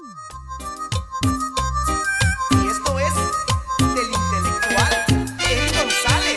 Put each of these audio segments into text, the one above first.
Y esto es del intelectual Eric González.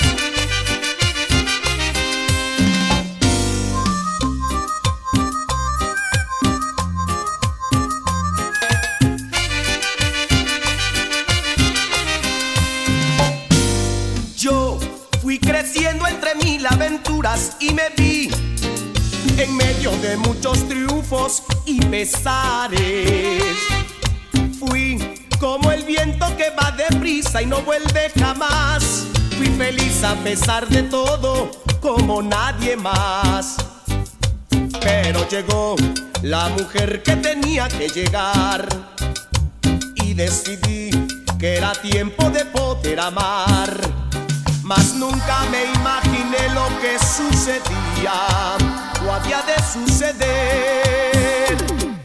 Yo fui creciendo entre mil aventuras y me vi en medio de muchos triunfos y pesares. Fui como el viento que va deprisa y no vuelve jamás. Fui feliz a pesar de todo, como nadie más. Pero llegó la mujer que tenía que llegar y decidí que era tiempo de poder amar. Mas nunca me imaginé lo que sucedía o había de suceder.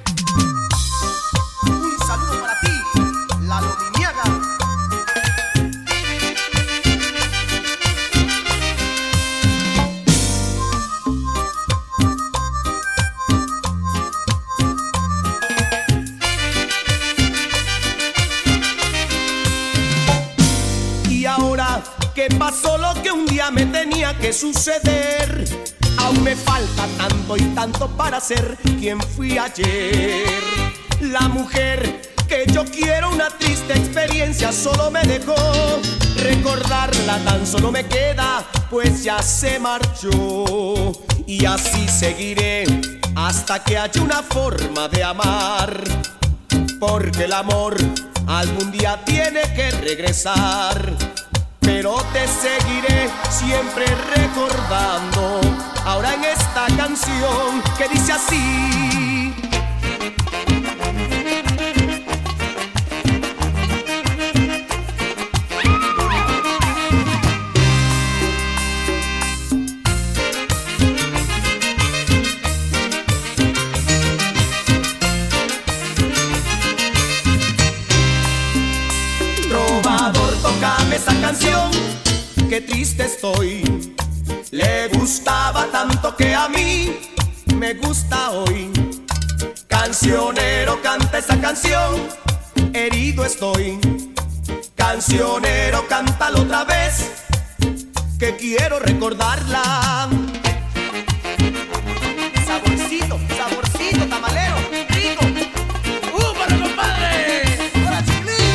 Un saludo para ti, Lalo Mimiaga. Y ahora que pasó lo que un día me tenía que suceder, aún me falta tanto y tanto para ser quien fui ayer. La mujer que yo quiero, una triste experiencia solo me dejó. Recordarla tan solo me queda, pues ya se marchó. Y así seguiré hasta que haya una forma de amar, porque el amor algún día tiene que regresar. Pero te seguiré siempre recordando, ahora en esta canción que dice así. Trovador, tócame esa canción, qué triste estoy. Le gustaba tanto que a mí me gusta hoy. Cancionero, canta esa canción, herido estoy. Cancionero, cántalo otra vez, que quiero recordarla. Saborcito, saborcito, tamalero, rico. ¡Para compadre! ¡Hola, chiquilín!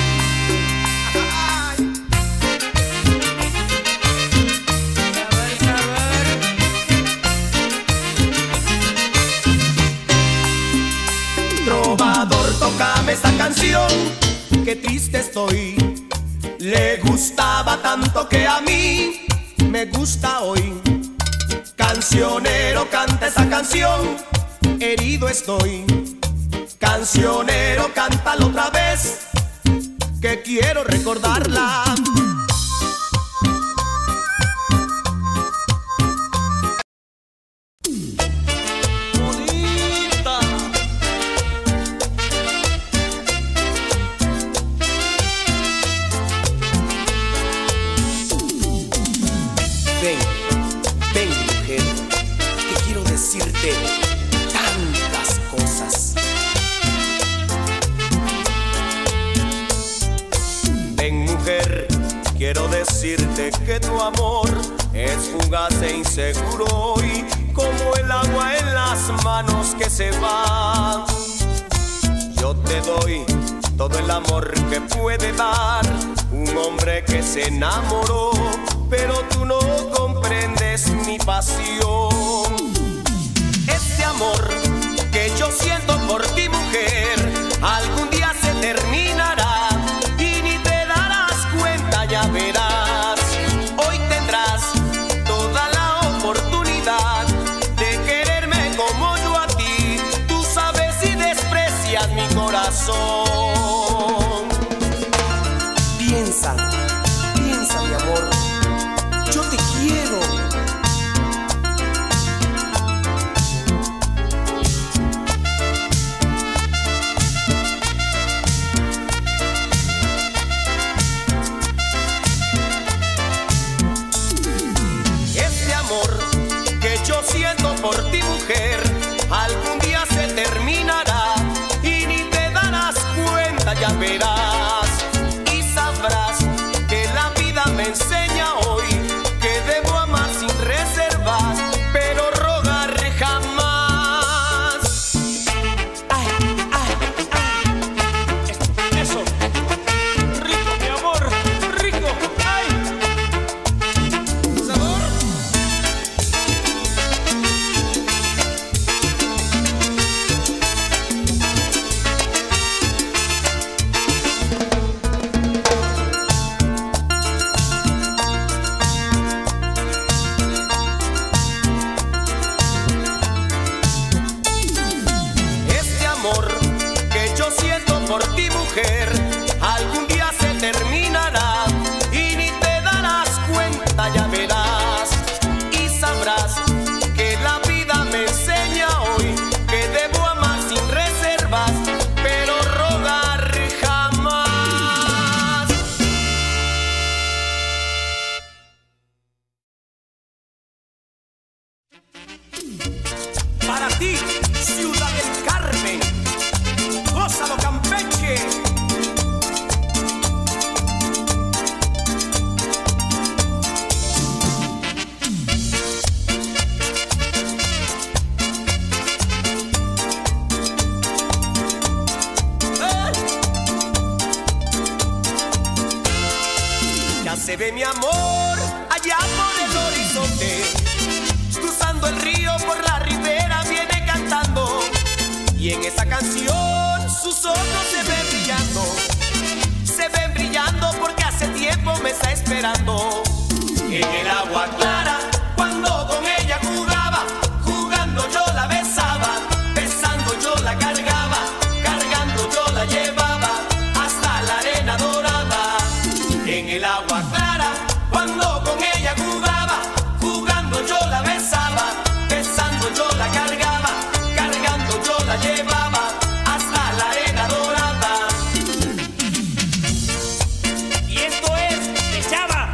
Trovador, tócame esa canción, qué triste estoy. Le gustaba tanto que a mí me gusta hoy. Cancionero, canta esa canción, herido estoy. Cancionero, cántalo otra vez, que quiero recordarla. Ven, ven mujer, que quiero decirte tantas cosas. Ven mujer, quiero decirte que tu amor es fugaz e inseguro y como el agua en las manos que se va. Yo te doy todo el amor que puede dar un hombre que se enamoró, pero tú no comprendes mi pasión. Este amor que yo siento por ti, mujer, algún día se terminará y ni te darás cuenta, ya verás. Hoy tendrás toda la oportunidad de quererme como yo a ti. Tú sabes si desprecias mi corazón. Piensa, piensa, mi amor, yo te quiero. Este amor que yo siento por ti, mujer, algún día se terminará y ni te darás se ve mi amor allá por el horizonte, cruzando el río por la ribera viene cantando, y en esa canción sus ojos se ven brillando porque hace tiempo me está esperando. En el agua clara, cuando con ella jugaba, jugando yo la besaba, besando yo la cargaba, cargando yo la llevaba hasta la arena dorada. En el agua clara, cuando con ella jugaba, jugando yo la besaba, besando yo la cargaba, cargando yo la llevaba hasta la arena dorada. Y esto es de Chava.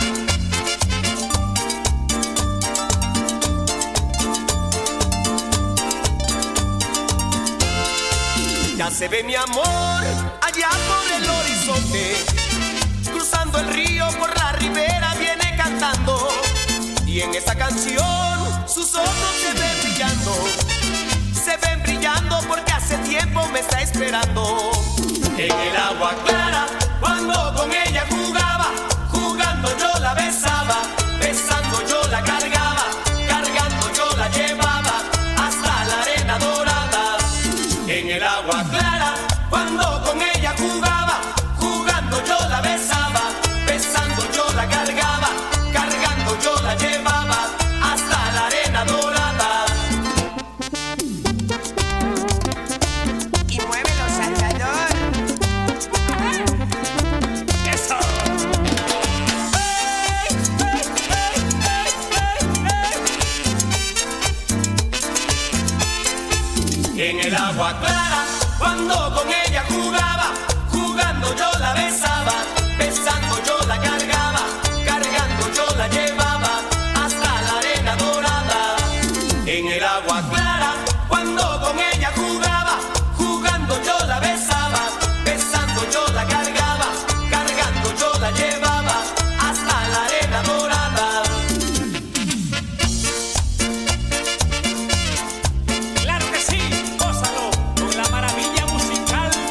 Ya se ve mi amor allá por el horizonte, cruzando el río por la ribera viene cantando, y en esa canción sus ojos se ven brillando porque hace tiempo me está esperando. En el agua clara, cuando con ella jugaba, jugando yo la besaba, besando yo la cargaba, cargando yo la llevaba hasta la arena dorada. En el agua clara, cuando con ella jugaba, jugando yo la besaba, besando yo la cargaba, cargando yo la llevaba hasta la arena dorada. Y muévelo, Salvador. ¡Eso! En el agua clara, cuando con ella jugaba, jugando yo la besaba, besando yo la cargaba, cargando yo la llevaba hasta la arena dorada. En el agua clara, cuando con ella jugaba, jugando yo la besaba, besando yo la cargaba, cargando yo la llevaba hasta la arena dorada. ¡Claro que sí! ¡Gózalo! Con la maravilla musical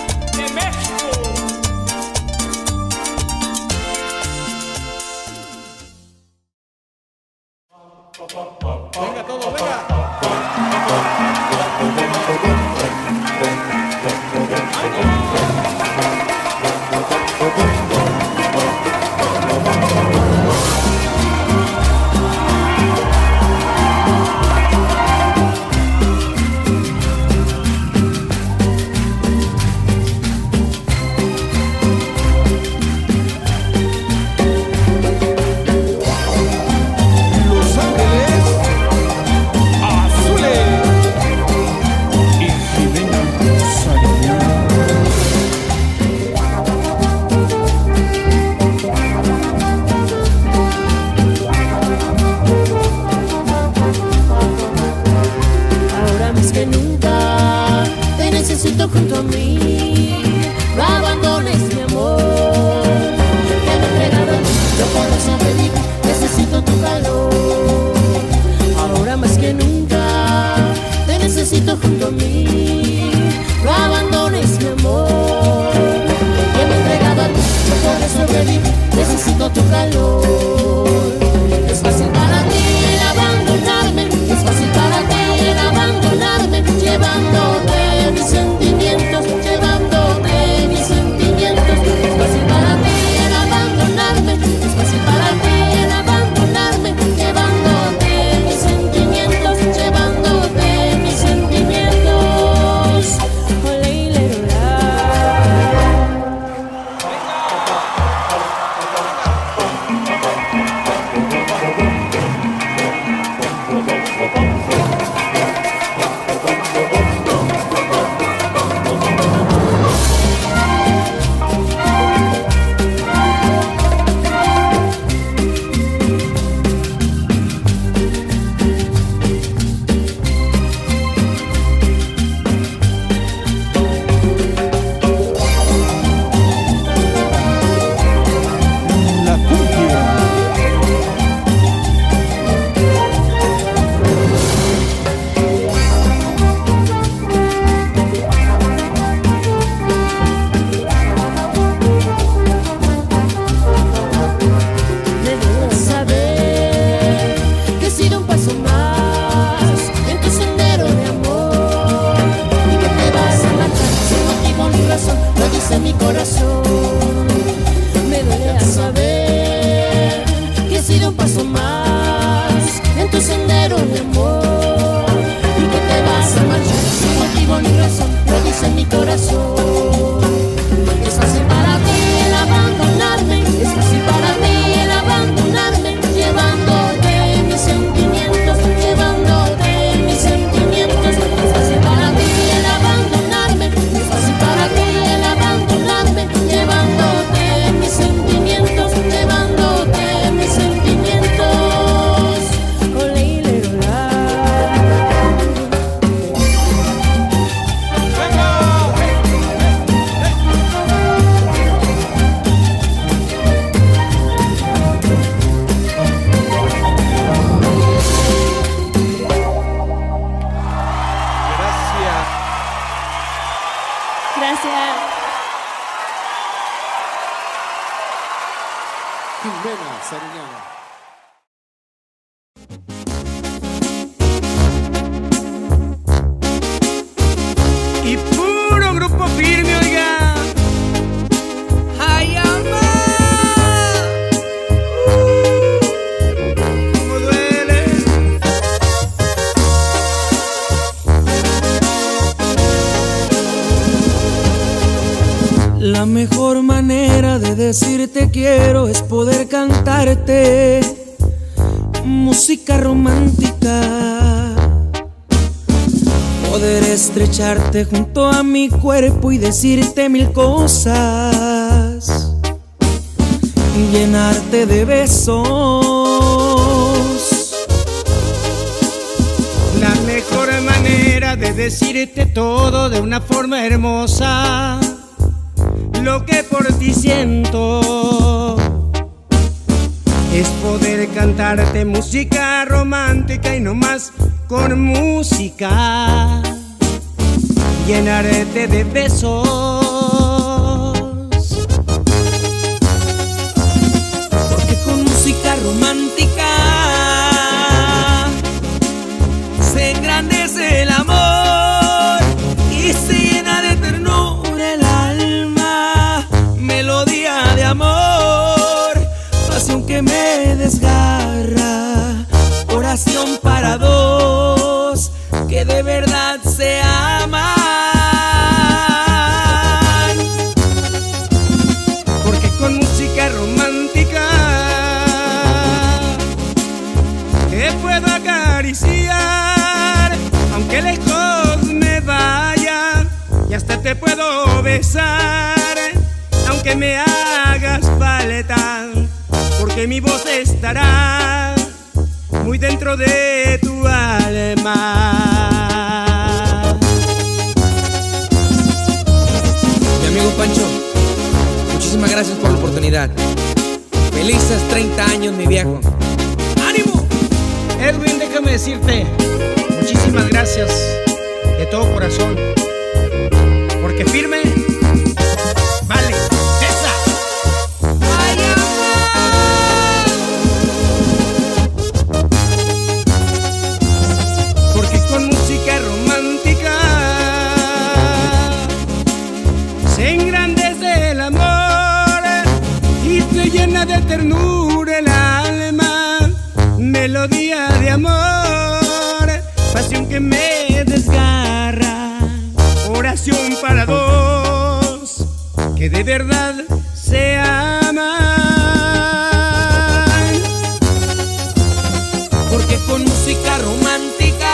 corazón. Me duele a saber que he sido un paso más en tu sendero de amor y que te vas a marchar sin motivo ni razón. Lo dice mi corazón. Es fácil para ti el abandonarme, es fácil para ti el abandonarme, llevándote mis sentimientos, llevándote mis sentimientos. Es fácil para ti el abandonarme, es fácil para ti el abandonarme, llevándote mis sentimientos, llevándote mis sentimientos. Ole, ile, ola. Gracias. Jimena Sariñana. Y puro grupo firme, oiga. ¡Ay, amá! ¡Cómo duele! La mejor manera de decirte quiero es poder cantarte música romántica, poder estrecharte junto a mi cuerpo y decirte mil cosas, llenarte de besos. La mejor manera de decirte todo de una forma hermosa, lo que por ti siento, es poder cantarte música romántica y no más con música, llenarte de besos. Porque con música romántica se engrandece el amor y se llena de ternura el alma, melodía de amor, pasión que me desgarra, oración para dos que de verdad se aman. Porque con música romántica te puedo acariciar, aunque lejos me vaya, y hasta te puedo besar, aunque me hagas falta, porque mi voz estará muy dentro de tu alma. Mi amigo Pancho, muchísimas gracias por la oportunidad. Felices 30 años, mi viejo. ¡Ánimo! Edwin, déjame decirte muchísimas gracias de todo corazón, porque firme vale esa. ¡Ay, amor! Porque con música romántica se engrandece el amor y te llena de ternura el alma, melodía de amor, pasión que me desgarra, oración para dos que de verdad se aman. Porque con música romántica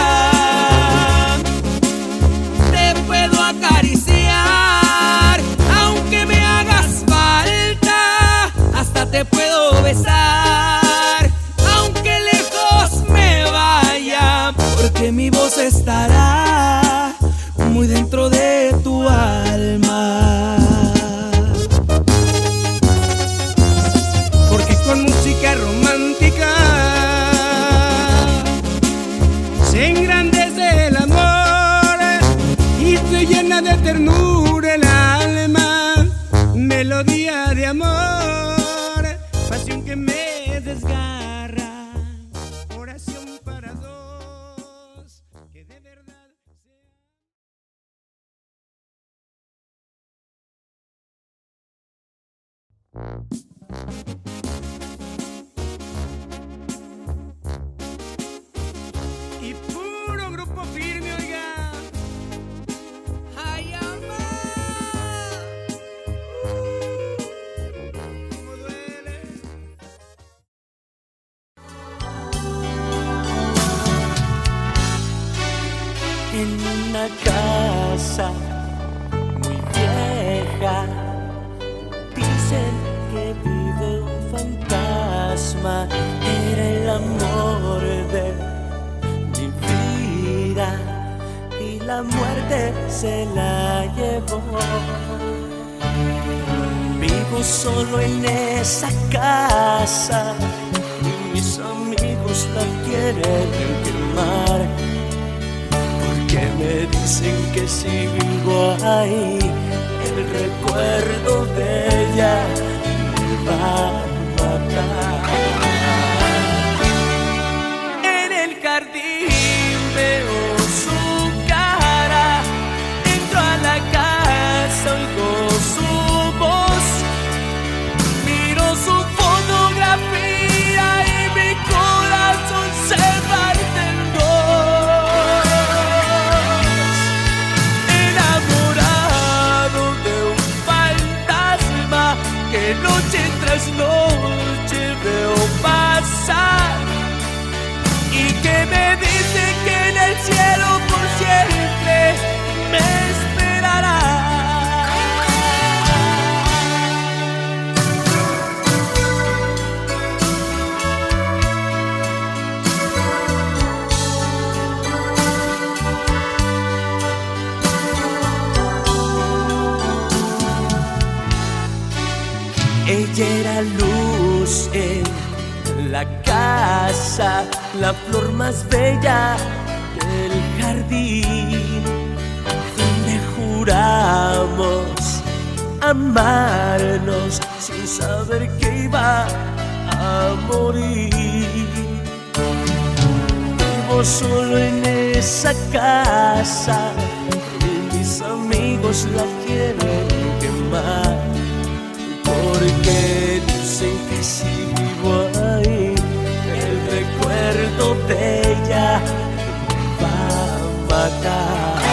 te puedo acariciar, aunque me hagas falta, hasta te puedo besar, aunque lejos me vaya, porque mi voz estará muy dentro de tu alma. Y puro grupo firme, oiga. ¡Ay, amá! Cómo duele. En una casa muy vieja dicen que vive un fantasma. Era el amor de mi vida y la muerte se la llevó. Vivo solo en esa casa y mis amigos la quieren quemar, porque me dicen que si vivo ahí el recuerdo de ella me va a matar. En el jardín veo su cara, entro a la casa, oigo su voz, miro su fotografía y mi corazón se parte en dos. Enamorado de un fantasma que noche tras noche veo pasar y que me dice que en el cielo por siempre me esperará. Ella era luz en la casa, la flor más bella del jardín, donde juramos amarnos sin saber que iba a morir. Vivo solo en esa casa y mis amigos la quieren quemar, porque dicen que si vivo ahí el recuerdo de ella me va a matar.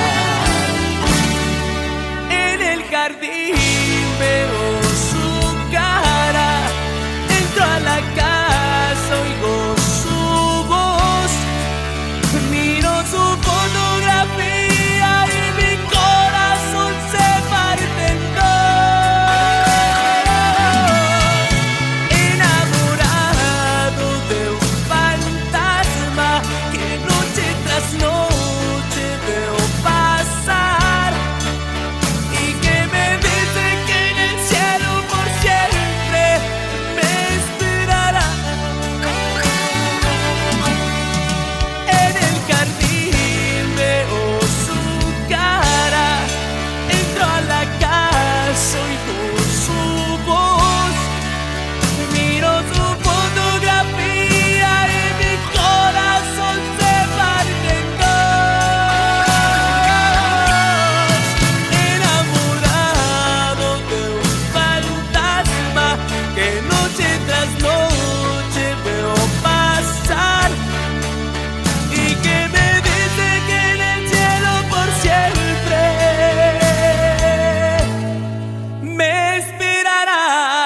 En el jardín veo su cara, entro a la casa, oigo su voz, miro su fotografía y mi corazón se parte en dos. Enamorado de un fantasma que noche tras noche veo pasar y que me dice que en el cielo por siempre me esperará. En el jardín veo su cara, entro a la casa, oigo su voz, miro su fotografía y mi corazón se parte en dos. Enamorado de un fantasma que noche tras noche veo pasar y que me dice que en el cielo por siempre me esperará.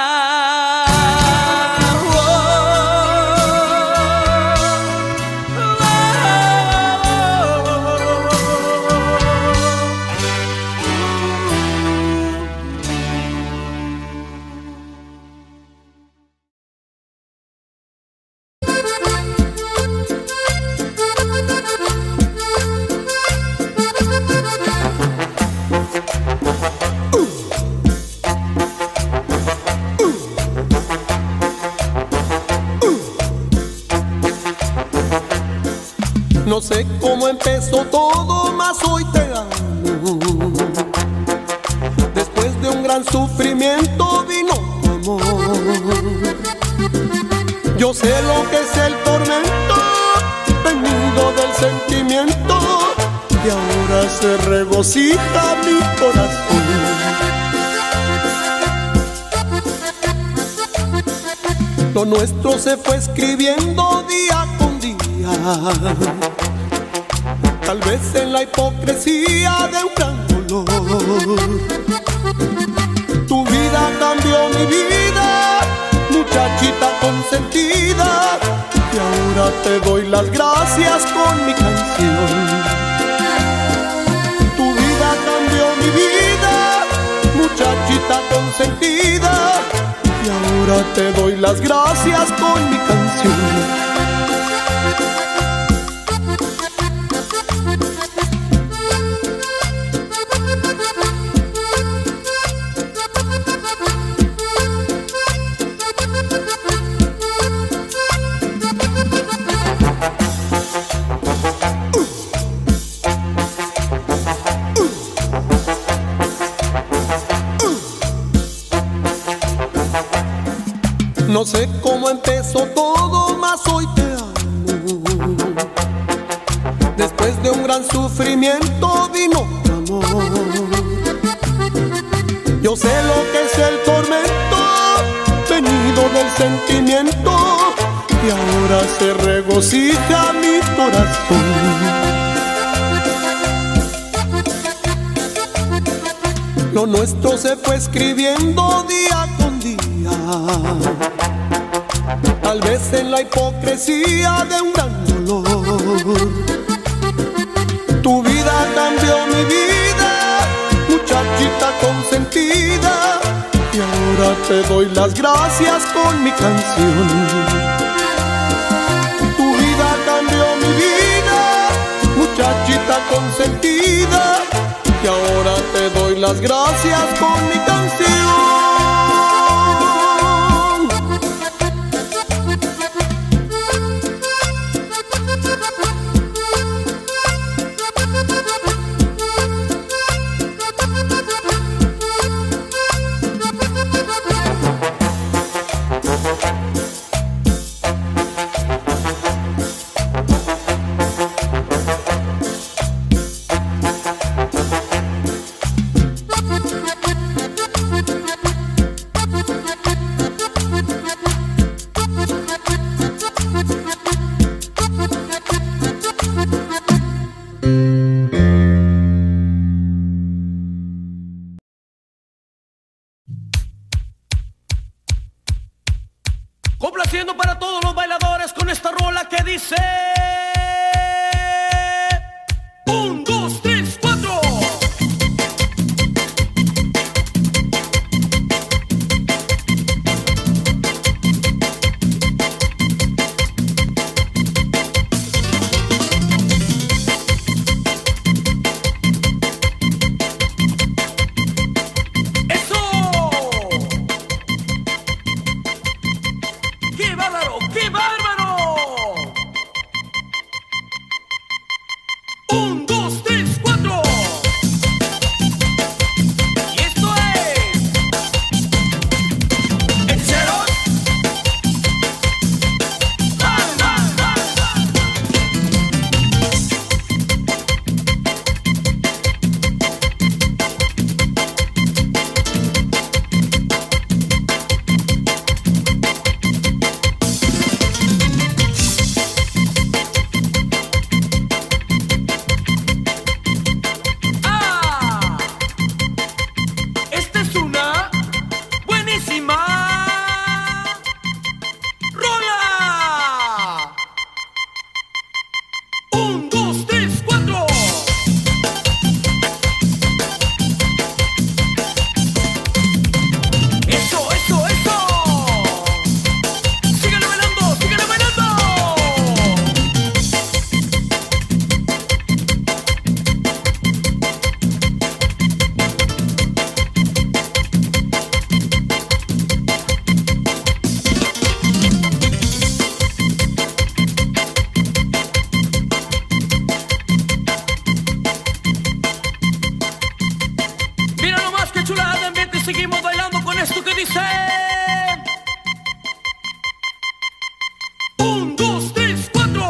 No sé cómo empezó todo, mas hoy te amo. Después de un gran sufrimiento vino tu amor. Yo sé lo que es el tormento venido del sentimiento, y ahora se regocija mi corazón. Lo nuestro se fue escribiendo día con día, tal vez en la hipocresía de un gran dolor. Tu vida cambió mi vida, muchachita consentida, y ahora te doy las gracias con mi canción. Tu vida cambió mi vida, muchachita consentida, y ahora te doy las gracias con mi canción. No sé cómo empezó todo, mas hoy te amo. Después de un gran sufrimiento vino tu amor. Yo sé lo que es el tormento venido del sentimiento, y ahora se regocija mi corazón. Lo nuestro se fue escribiendo día con día, tal vez en la hipocresía de un gran dolor. Tu vida cambió mi vida, muchachita consentida, y ahora te doy las gracias con mi canción. Tu vida cambió mi vida, muchachita consentida, y ahora te doy las gracias con mi canción. Complaciendo para todos los bailadores con esta rola que dice: 1, 2, 3, 4. ¡Qué bárbaro! 1, 2, 3, 4. Y esto es el cero. Seguimos bailando con esto que dice: 1, 2, 3, 4.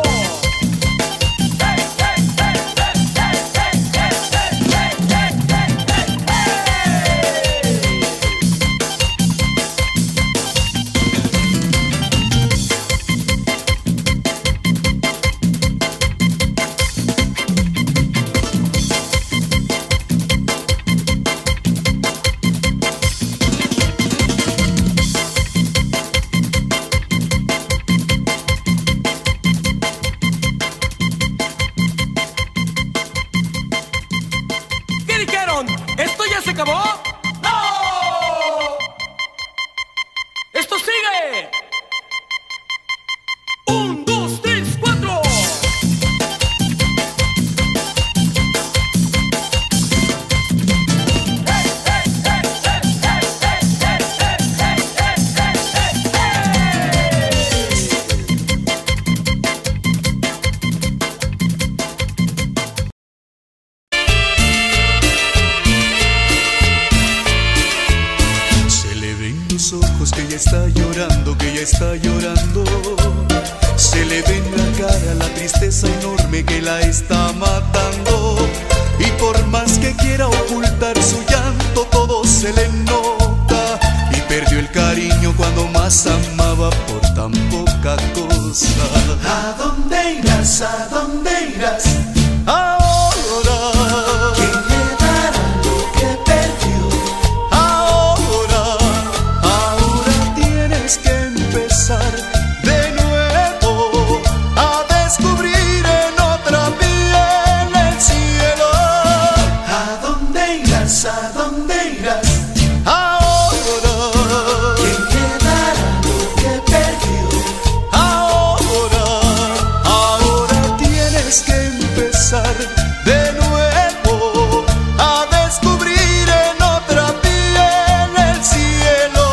los ojos que ella está llorando, que ella está llorando. Se le ve en la cara la tristeza enorme que la está matando. Y por más que quiera ocultar su llanto, todo se le nota. Y perdió el cariño cuando más amaba por tan poca cosa. ¿A dónde irás? ¿A dónde irás? Ahora, ¿quién le dará lo que perdió? Ahora, ahora tienes que empezar de nuevo a descubrir en otra piel el cielo. ¿A dónde irás? ¿A dónde irás? Ahora, ¿quién le dará lo que perdió? Ahora, ahora tienes que empezar de nuevo a descubrir en otra piel el cielo.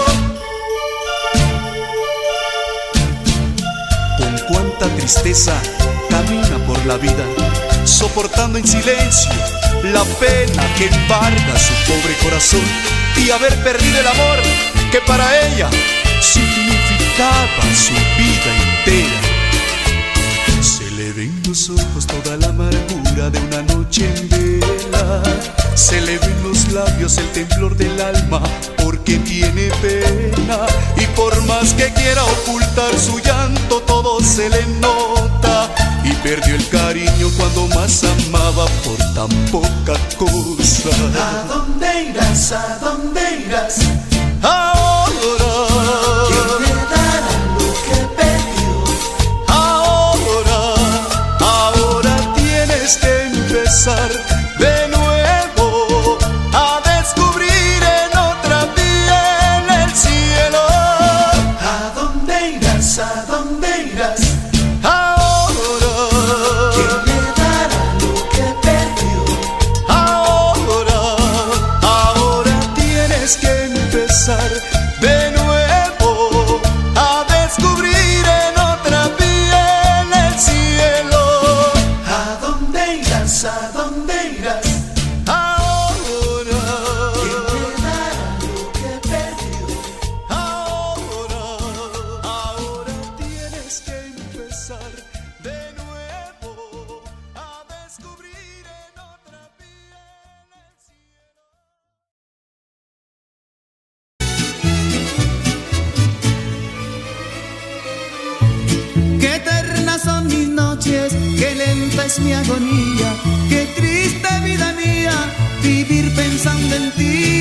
Con cuánta tristeza camina por la vida, soportando en silencio la pena que embarga su pobre corazón y haber perdido el amor que para ella significaba su vida entera. Se le ven los ojos toda la amargura de una noche en vela. Se le ven los labios el temblor del alma porque tiene pena. Y por más que quiera ocultar su llanto, todo se le nota. Y perdió el cariño cuando más amaba por tan poca cosa. ¿A dónde irás? ¿A dónde irás? Ahora, ¿quién le dará lo que perdió? Ahora, ahora tienes que empezar de nuevo a descubrir en otra piel el cielo. ¿A dónde irás? ¿A dónde irás? Ahora, ¿quién le dará lo que perdió? Ahora, ahora tienes que empezar de nuevo a descubrir en otra piel el cielo. ¿A dónde irás? ¿A dónde irás? Ahora, ¿quién le dará lo que perdió? Ahora, ahora tienes que empezar de nuevo a descubrir en otra piel el cielo. Qué eternas son mis noches, qué lenta es mi agonía, qué triste vida mía vivir pensando en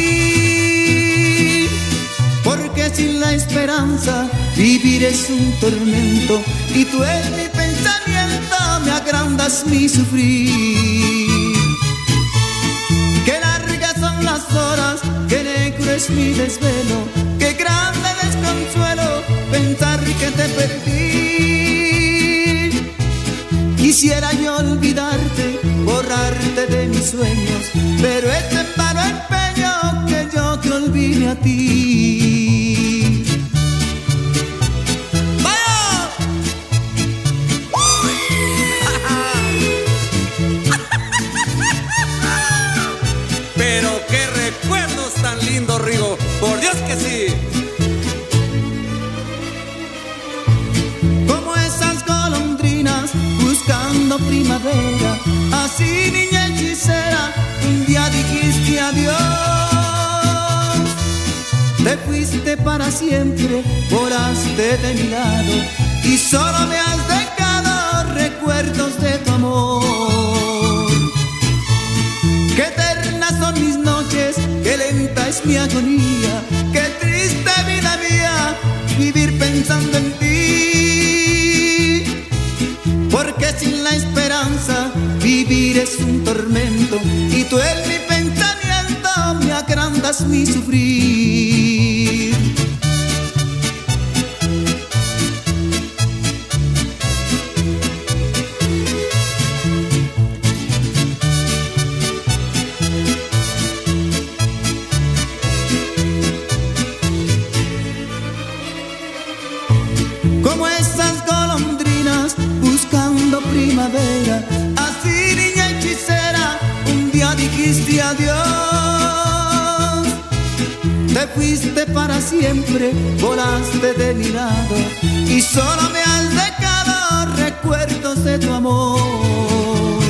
ti. Porque sin la esperanza vivir es un tormento y tú en mi pensamiento me agrandas mi sufrir. Qué largas son las horas, qué negro es mi desvelo, qué grande desconsuelo pensar que te perdí. Quisiera yo olvidarte, borrarte de mis sueños, pero es en vano empeño que yo te olvide a ti. ¡Vaya! Pero qué recuerdos tan lindos, Rigo. Por Dios que sí. Como esas golondrinas buscando primavera, así niña hechicera, un día dijiste adiós. Te fuiste para siempre, volaste de mi lado y solo me has dejado recuerdos de tu amor. Qué eternas son mis noches, qué lenta es mi agonía, qué triste vida mía vivir pensando en ti. Porque sin la esperanza vivir es un tormento y tú en mi pensamiento me agrandas mi sufrir. Como esas golondrinas buscando primavera, así niña hechicera, un día dijiste adiós. Te fuiste para siempre, volaste de mi lado y solo me has dejado recuerdos de tu amor.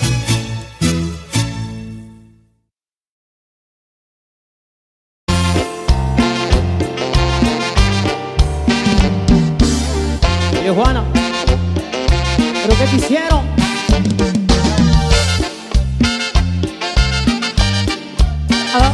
Oye, Juana, ¿pero qué te hicieron? Ah.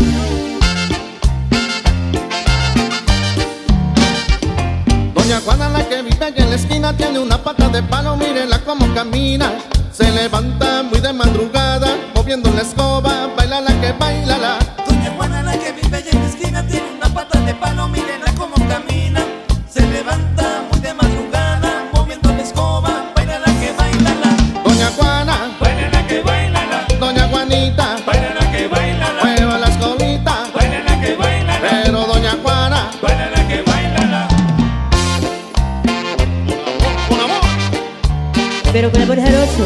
Doña Juana, la que vive allá en la esquina, tiene una pata de palo, mírela cómo camina. Se levanta muy de madrugada, moviendo la escoba, baila la que baila la. Doña Juana, la que vive allá en la esquina, tiene una pata de palo, mírela cómo camina. Se levanta muy de madrugada, moviendo la escoba, baila la que baila la. Doña Juana, baila la que baila la. Doña Juanita, baila la que baila la. mueva la escobita, baila la que baila la. pero Doña Juana, baila la que baila la. Pero con el buen jarocho.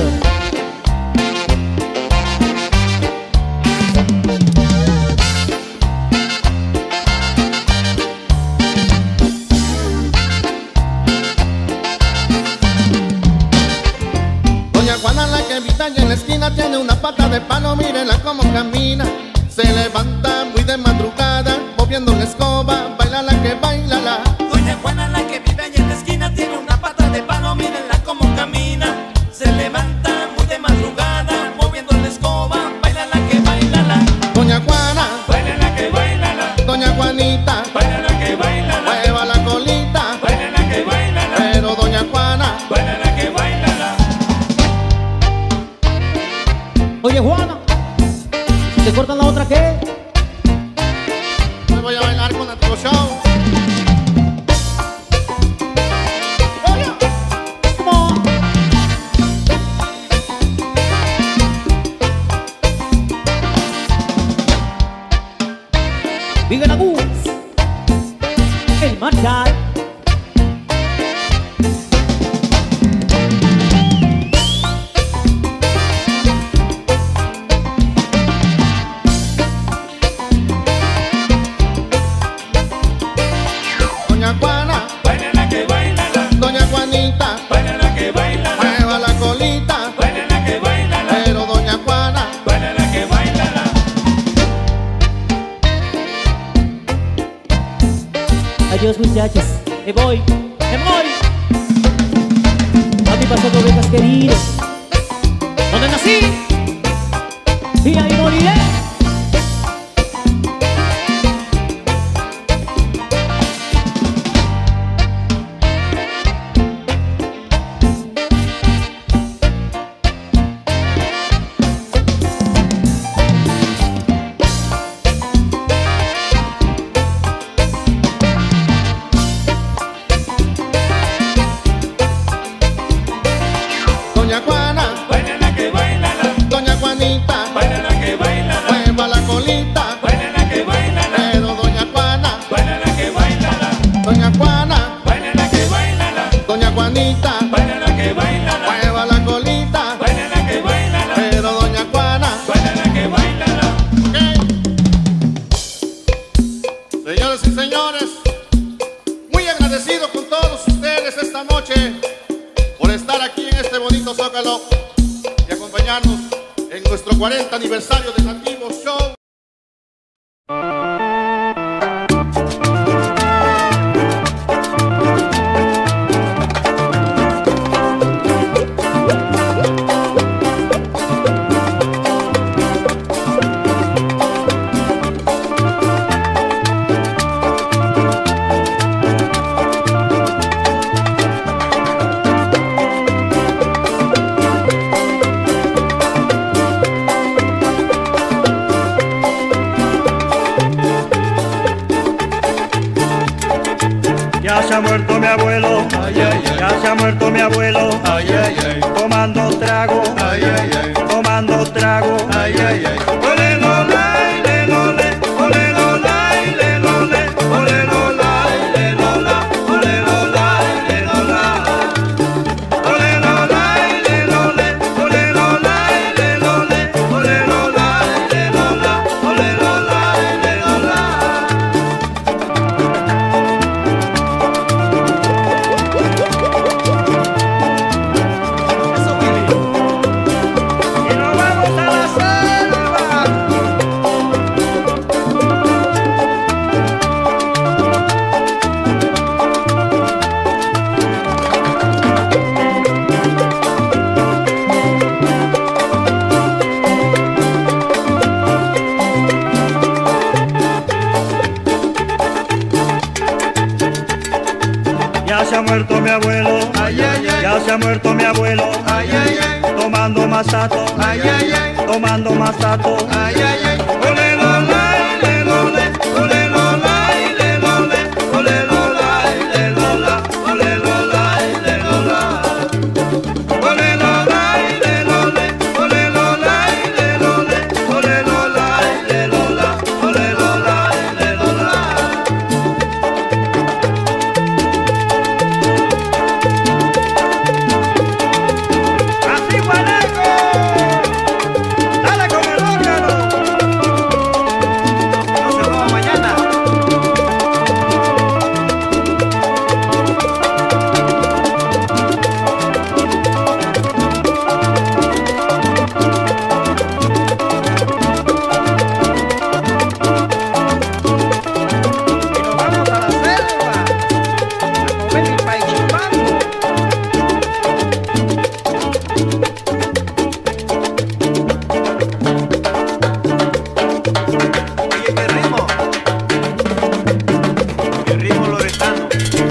Doña Juana, la que vive allá en la esquina, tiene una pata de palo, mírela cómo camina. Se levanta muy de madrugada, moviendo la escoba, baila la que baila la. Doña Juana, la que vive allá en la esquina, tiene una pata de palo, mírenla cómo camina. Se levanta muy de madrugada, moviendo la escoba, baila la que baila la. Doña Juana, baila la que baila la. Doña Juanita, baila la que baila la. mueva la colita, baila la que baila la. pero Doña Juana, baila la que baila la. Oye, Juana, ¿te cortan la otra qué? me voy a bailar con el Tro Show. Vive la Gus, el Marshall. Doña Juana, baila la que baila la. Doña Juanita, baila la que baila la. mueva la colita, baila la que baila la. pero Doña Juana, baila la que baila la. Adiós, muchachos, me voy, me voy. A mi paso de ovejas querido, donde nací y ahí moriré. Doña Juana, baila la que baila la. Doña Juanita, baila la que baila la. mueva la colita, baila la que baila la. pero Doña Juana, baila la que baila la. Doña Juana, baila la que baila la. Doña Juanita, baila la que baila la. mueva la colita, baila la que baila la. pero Doña Juana, baila la que baila la. Señores y señores, muy agradecido con todos ustedes esta noche por estar aquí en este bonito Zócalo y acompañarnos en nuestro 40 aniversario de Nativo Show. Ya se ha muerto mi abuelo, ya se ha muerto mi abuelo, tomando trago, tomando trago. Ole lo lai, le lo le, ole lo lai, le lo le, ole lo lai, le lo la, ole lo lai, le lo la. Ole lo lai, le lo le, ole lo lai, le lo le, ole lo lai, le lo la, ole lo lai, le lo la. se ha muerto mi abuelo, ay, ay, ay. Ya se ha muerto mi abuelo, Ay, ay, ay. tomando masato, Ay, ay, ay. tomando masato. Ay, ay, ay. Ole lo lai, le lo le, ole lo lai, le lo le, ole lo lai, le lo la, ole lo lai, le lo la. Ole lo lai, le lo le, ole lo lai, le lo le, ole lo lai, le lo la, ole lo lai, le lo la. Así Guanaco, dale con el órgano. No se va mañana. Y nos vamos a la selva a comer mi paichipambo. Oye, qué ritmo. Qué ritmo loretano.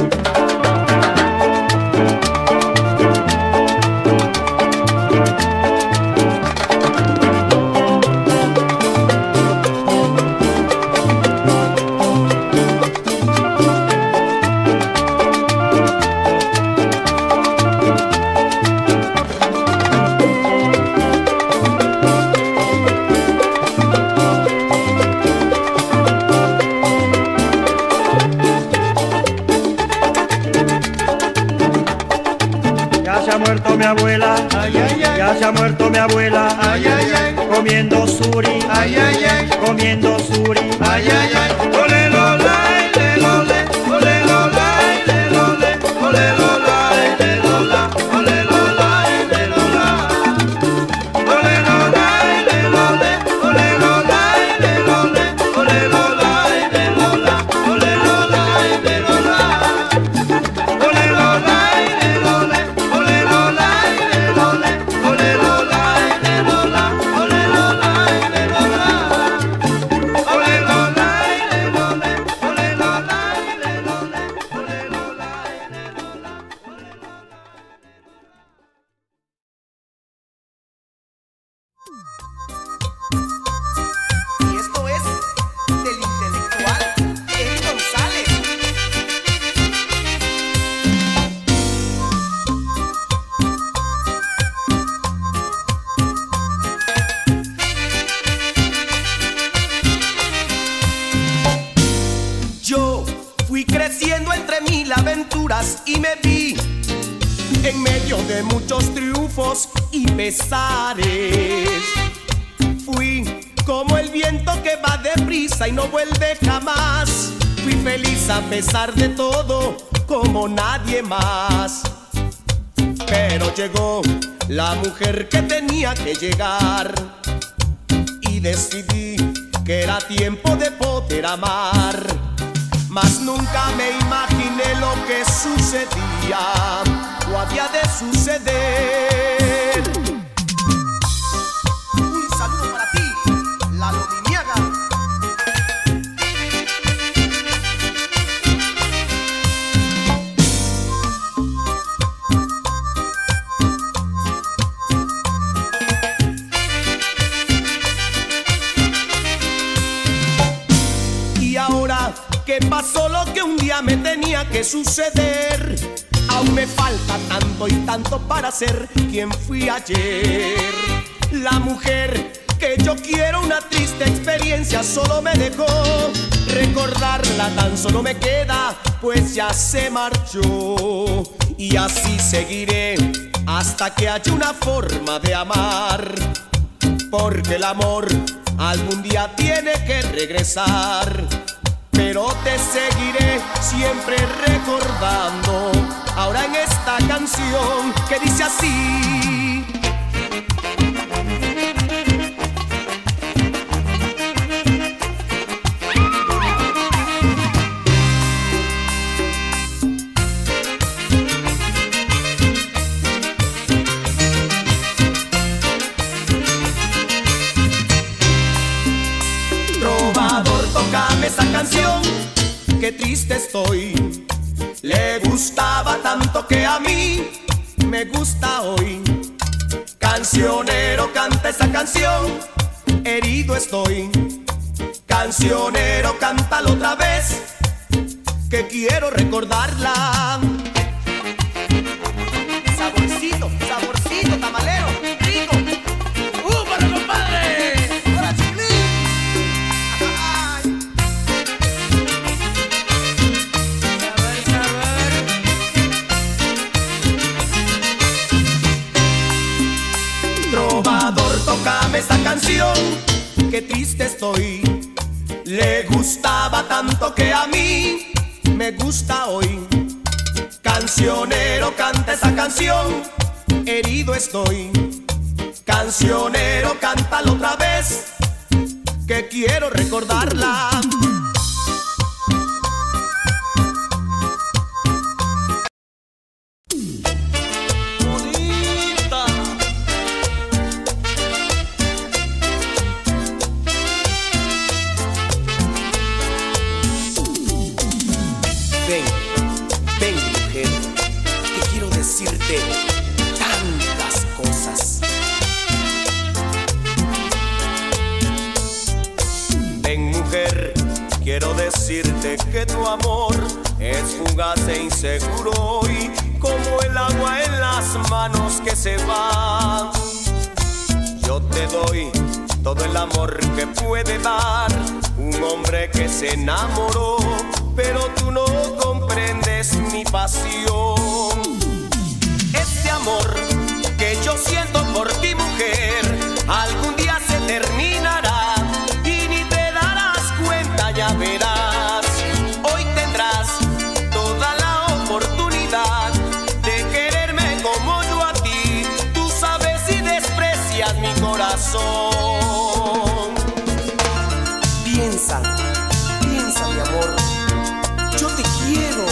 Ya se ha muerto mi abuela, Ay, ay, ay. ya se ha muerto mi abuela, Ay, ay, ay. comiendo suri, Ay, ay, ay. comiendo suri. Ay, ay, ay. Ole lo lai, le lo le, ole lo lai, le lo le, ole lo lai, le lo la, ole lo lai, le lo la. Ole lo lai, le lo le, ole lo lai, le lo le, ole lo lai, le lo la, ole lo lai, le lo la. Ole lo lai, le lo le, ole lo lai, le lo le, ole lo lai, le lo la, ole lo lai, le lo la. Ole lo lai, le lo le, ole lo lai, le lo le, ole lo lai, le lo la, ole lo lai. Y esto es del intelectual Eric González. Yo fui creciendo entre mil aventuras y me vi en medio de muchos triunfos y pesares. Fui como el viento que va deprisa y no vuelve jamás. Fui feliz a pesar de todo, como nadie más. Pero llegó la mujer que tenía que llegar y decidí que era tiempo de poder amar. Mas nunca me imaginé lo que sucedía o había de suceder. Un saludo para ti, Lalo Liniaga. Y ahora que pasó lo que un día me tenía que suceder, aún me falta tanto y tanto para ser quien fui ayer. La mujer que yo quiero, una triste experiencia solo me dejó. Recordarla tan solo me queda, pues ya se marchó. Y así seguiré hasta que haya una forma de amar, porque el amor algún día tiene que regresar. Pero te seguiré siempre recordando, ahora en esta canción que dice así. esa canción, qué triste estoy. Le gustaba tanto que a mí me gusta hoy. Cancionero, canta esa canción, herido estoy. Cancionero, cántalo otra vez, que quiero recordarla. Saborcito, saborcito, tamalero, rico. ¡Para compadre! ¡Hola, chiquilín! ¡Ay! Trovador, tócame esta canción, que triste estoy. Le gustaba tanto que a mí me gusta hoy. Cancionero, canta esa canción, herido estoy. Cancionero, cántalo otra vez, que quiero recordarla. Bonita. Ven, ven mujer, que quiero decirte tantas cosas. Ven mujer, quiero decirte que tu amor es fugaz e inseguro y como el agua en las manos que se va. Yo te doy todo el amor que puede dar un hombre que se enamoró, pero tú no comprendes mi pasión. Este amor que yo siento por ti, mujer, algún día se terminará y ni te darás cuenta, ya verás. Hoy tendrás toda la oportunidad de quererme como yo a ti. Tú sabes si desprecias mi corazón. Piensa, piensa, mi amor, yo te quiero.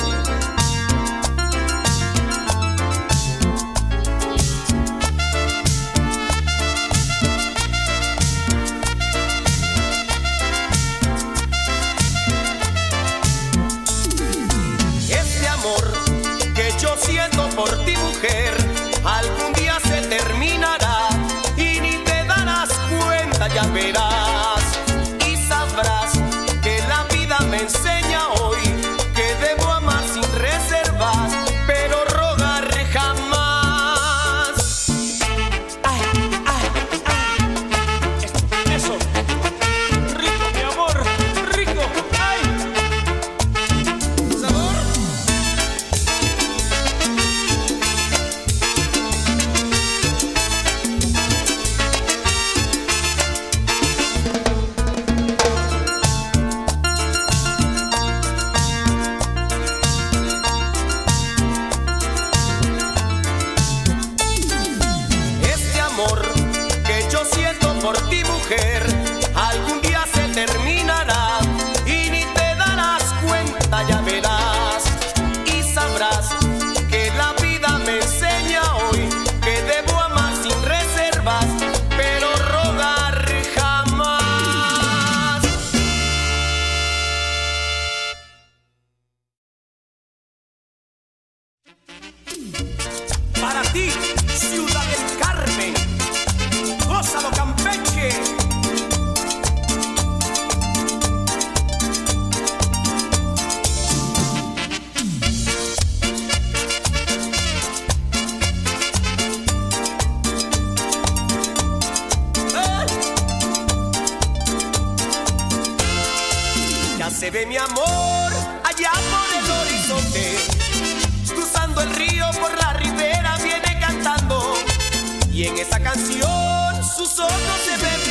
Este amor que yo siento por ti, mujer, algún día se terminará y ni te darás cuenta, ya verás. Y sabrás que la vida me enseña hoy que debo amar sin reservas, pero rogar jamás. Ay, ay, ay. Eso. Rico, mi amor, rico. Ay. ¿Sabor? Este amor que yo siento por ti, mujer, algún día se terminará y ni te darás cuenta, ya verás. Y sabrás que la vida me enseña hoy que debo amar sin reservas, pero rogar jamás. Para ti, Ciudad del Carmen, gózalo, Campeche. Ya se ve mi amor allá por el horizonte, cruzando el río por la ribera viene cantando, y en esa canción sus ojos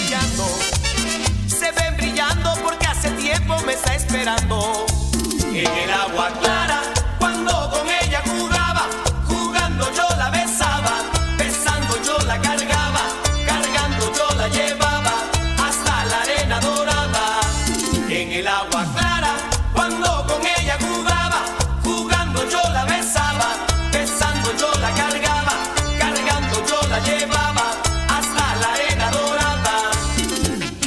se ven brillando porque hace tiempo me está esperando. En el agua clara, cuando con ella jugaba, jugando yo la besaba, besando yo la cargaba, cargando yo la llevaba hasta la arena dorada. En el agua clara, cuando con ella jugaba, jugando yo la besaba, besando yo la cargaba, cargando yo la llevaba hasta la arena dorada.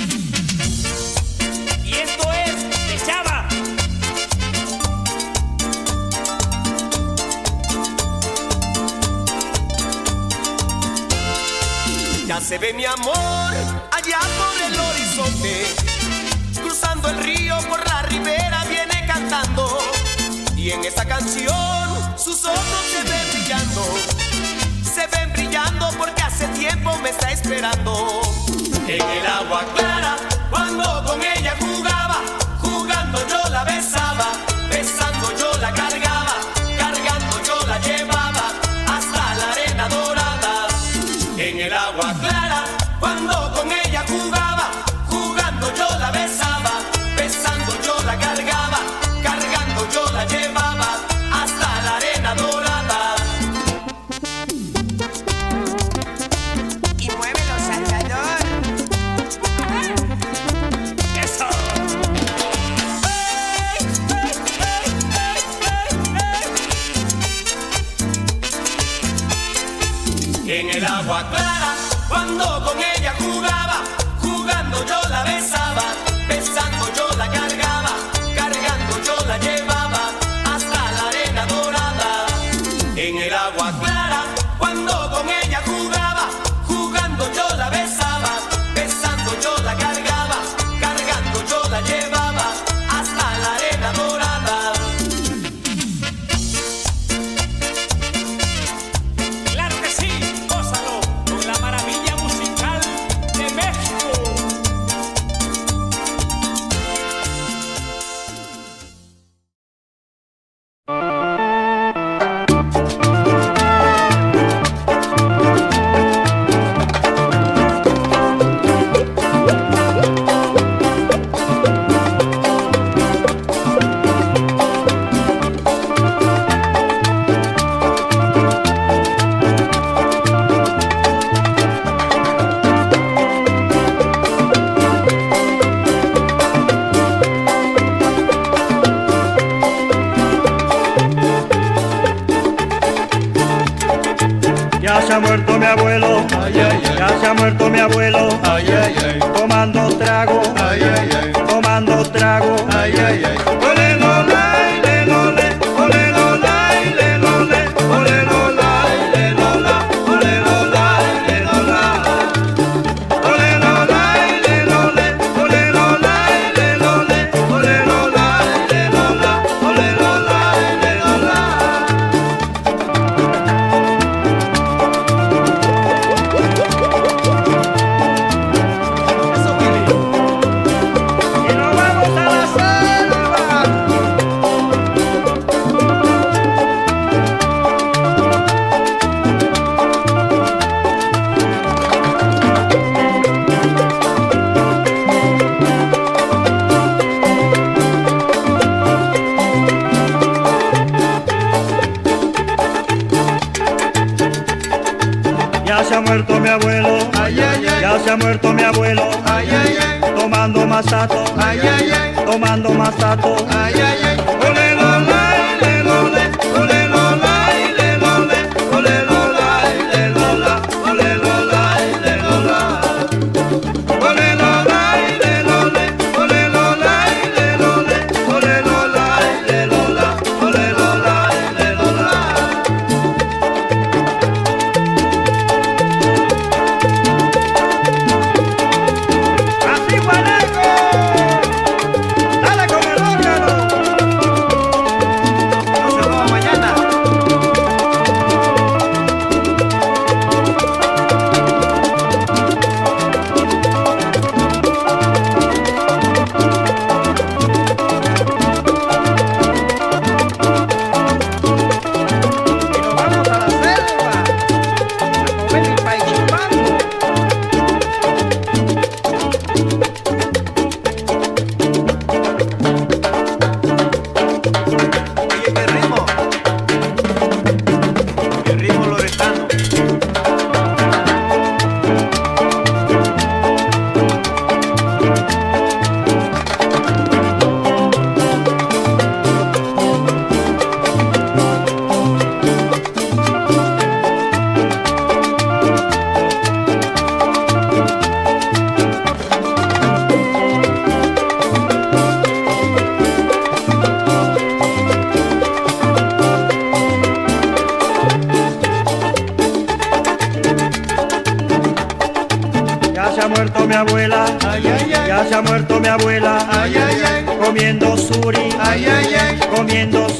Y esto es de Chava. se ve mi amor allá por el horizonte, cruzando el río por la ribera viene cantando, y en esa canción sus ojos se ven brillando porque hace tiempo me está esperando. En el agua clara, cuando con ella jugaba, jugando yo la besaba, besando yo la cargaba, cargando yo la llevaba hasta la arena dorada. En el agua clara, cuando con ella jugaba, jugando yo la besaba, besando yo la cargaba, cargando yo la llevaba hasta la arena dorada. Y muévelo, Salvador. Eso. En el agua clara, cuando con ella jugaba, jugando yo la besaba, besando yo la cargaba, cargando yo la llevaba hasta la arena dorada. En el agua clara, cuando con ella jugaba, jugando yo la besaba, besando yo la cargaba, cargando yo la llevaba hasta la arena dorada. Claro que sí, gózalo con la maravilla musical de México. Ya se ha muerto mi abuelo, ya se ha muerto mi abuelo, tomando trago, tomando trago. Ole lo lai, le lo le, ole lo lai, le lo le, ole lo lai, le lo la, ole lo lai, le lo la. Ole lo lai, le lo le, ole lo lai, le lo le, ole lo lai, le lo la, ole lo lai, le lo la. Y nos vamos a la selva. Ya se ha muerto mi abuelo, ya se ha muerto mi abuelo, tomando masato, tomando masato. Ole lo lai, le lo le, ole lo lai, le lo le, ole lo lai, le lo la, ole lo lai, le lo la. Ole lo lai, le lo le, ole lo lai, le lo le, ole lo lai, le lo la, ole lo lai, le lo la. Así, Juaneco, dale con el órgano. mi abuela, ya se ha muerto mi abuela, comiendo suri, comiendo